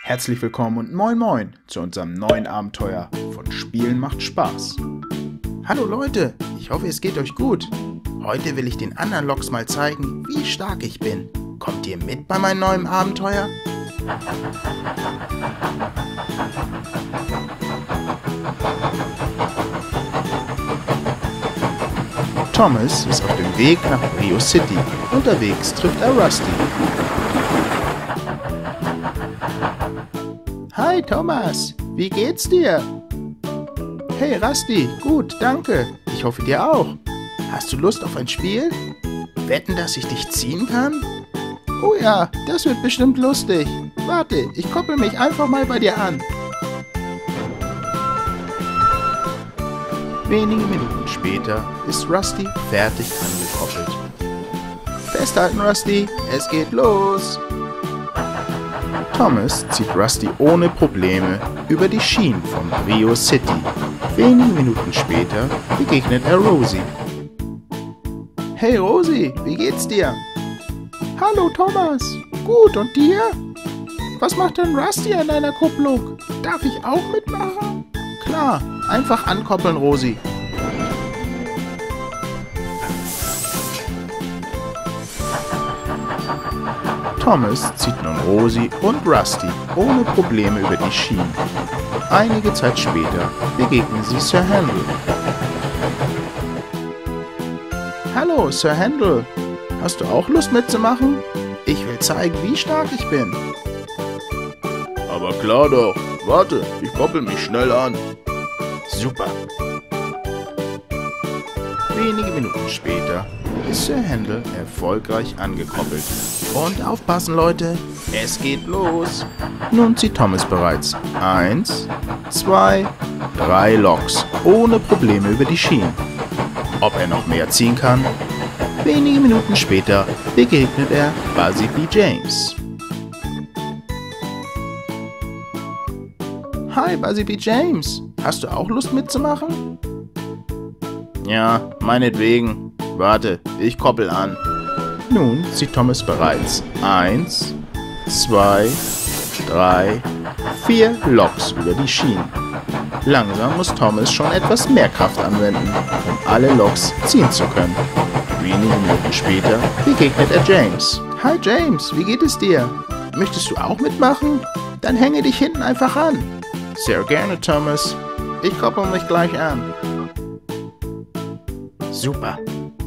Herzlich willkommen und moin moin zu unserem neuen Abenteuer von Spielen macht Spaß. Hallo Leute, ich hoffe es geht euch gut. Heute will ich den anderen Loks mal zeigen, wie stark ich bin. Kommt ihr mit bei meinem neuen Abenteuer? Thomas ist auf dem Weg nach Rio City. Unterwegs trifft er Rusty. Hi Thomas, wie geht's dir? Hey Rusty, gut, danke. Ich hoffe dir auch. Hast du Lust auf ein Spiel? Wetten, dass ich dich ziehen kann? Oh ja, das wird bestimmt lustig. Warte, ich koppel mich einfach mal bei dir an. Wenige Minuten später ist Rusty fertig angekoppelt. Festhalten, Rusty, es geht los. Thomas zieht Rusty ohne Probleme über die Schienen von Rio City. Wenige Minuten später begegnet er Rosie. Hey Rosie, wie geht's dir? Hallo Thomas, gut und dir? Was macht denn Rusty an deiner Kupplung? Darf ich auch mitmachen? Klar, einfach ankoppeln, Rosie. Thomas zieht nun Rosie und Rusty ohne Probleme über die Schienen. Einige Zeit später begegnen sie Sir Handel. Hallo Sir Handel, hast du auch Lust mitzumachen? Ich will zeigen, wie stark ich bin. Aber klar doch. Warte, ich koppel mich schnell an. Super. Wenige Minuten später ist Sir Handel erfolgreich angekoppelt. Und aufpassen, Leute, es geht los. Nun zieht Thomas bereits 1, 2, 3 Loks ohne Probleme über die Schienen. Ob er noch mehr ziehen kann? Wenige Minuten später begegnet er Buzzy B. James. Hi Buzzy B. James, hast du auch Lust mitzumachen? Ja, meinetwegen. Warte, ich koppel an. Nun zieht Thomas bereits 1, 2, 3, 4 Loks über die Schienen. Langsam muss Thomas schon etwas mehr Kraft anwenden, um alle Loks ziehen zu können. Wenige Minuten später begegnet er James. Hi James, wie geht es dir? Möchtest du auch mitmachen? Dann hänge dich hinten einfach an. Sehr gerne, Thomas. Ich koppel mich gleich an. Super.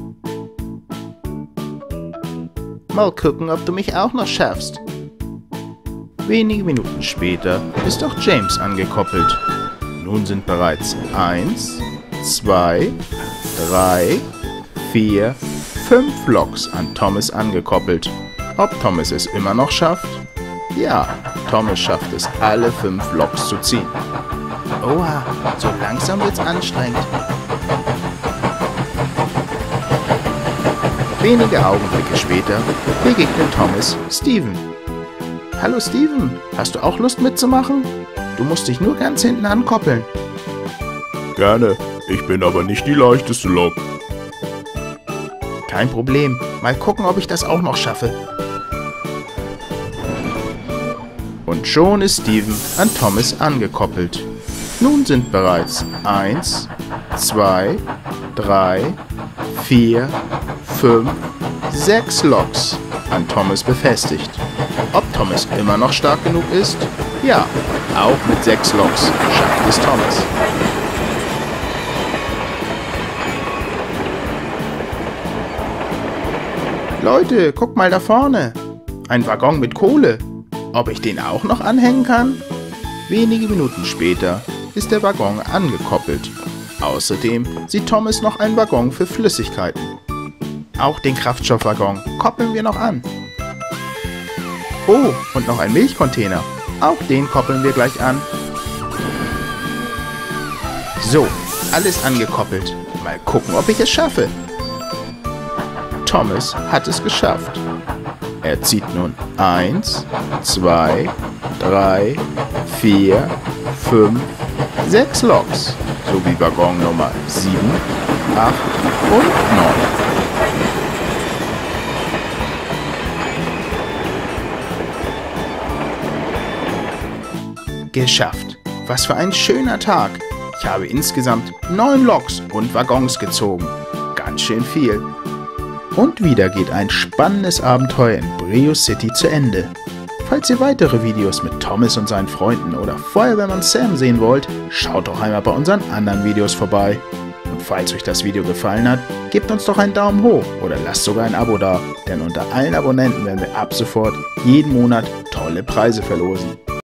Mal gucken, ob du mich auch noch schaffst. Wenige Minuten später ist auch James angekoppelt. Nun sind bereits 1, 2, 3, 4, 5 Loks an Thomas angekoppelt. Ob Thomas es immer noch schafft? Ja, Thomas schafft es, alle 5 Loks zu ziehen. Oha, so langsam wird's anstrengend. Wenige Augenblicke später begegnet Thomas Steven. Hallo Steven, hast du auch Lust mitzumachen? Du musst dich nur ganz hinten ankoppeln. Gerne, ich bin aber nicht die leichteste Lok. Kein Problem, mal gucken, ob ich das auch noch schaffe. Und schon ist Steven an Thomas angekoppelt. Nun sind bereits 1, 2, 3, 4, 5, 6 Loks an Thomas befestigt. Ob Thomas immer noch stark genug ist? Ja, auch mit 6 Loks schafft es Thomas. Leute, guck mal da vorne. Ein Waggon mit Kohle. Ob ich den auch noch anhängen kann? Wenige Minuten später ist der Waggon angekoppelt. Außerdem sieht Thomas noch einen Waggon für Flüssigkeiten. Auch den Kraftstoffwaggon koppeln wir noch an. Oh, und noch ein Milchcontainer. Auch den koppeln wir gleich an. So, alles angekoppelt. Mal gucken, ob ich es schaffe. Thomas hat es geschafft. Er zieht nun 1, 2, 3, 4, 5, 6 Loks, sowie Waggon Nummer 7, 8 und 9. Geschafft! Was für ein schöner Tag! Ich habe insgesamt 9 Loks und Waggons gezogen. Ganz schön viel. Und wieder geht ein spannendes Abenteuer in Brio City zu Ende. Falls ihr weitere Videos mit Thomas und seinen Freunden oder Feuerwehrmann Sam sehen wollt, schaut doch einmal bei unseren anderen Videos vorbei. Und falls euch das Video gefallen hat, gebt uns doch einen Daumen hoch oder lasst sogar ein Abo da, denn unter allen Abonnenten werden wir ab sofort jeden Monat tolle Preise verlosen.